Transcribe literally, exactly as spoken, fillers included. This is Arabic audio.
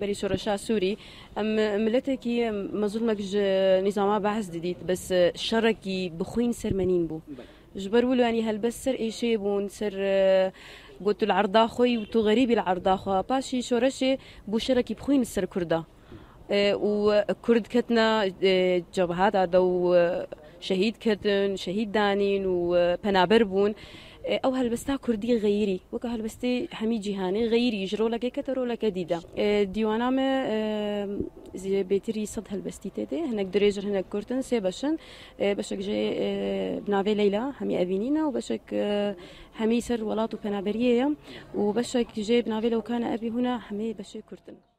بري شورشا سوري ام ملتكي مظلمك نظام بعث جديد بس شركي بخوين سرمنين بو جبروا له يعني هل سر اي شيء بون سر قلت العرضا خوي وتو غريبي العرضا خو باشي شورشي بو شركي بخوين السر كردا وكرد كتنا جبهات عدو شهيد كتن شهيد دانين وبنابر بون او هلبستا كردي غيري وك هلبستي حمي جهاني غيري يجرو لك كترو لك ديدا ديوانا ما زي بيتري صد هلبستي تدي هناك دريجر هناك كورتن سي باشن باشك جي بنافي ليلى حمي ابينينا وباشك حمي سر ولاتو بنابريه وباشك جي بنافي لو كان ابي هنا حمي باشي كورتن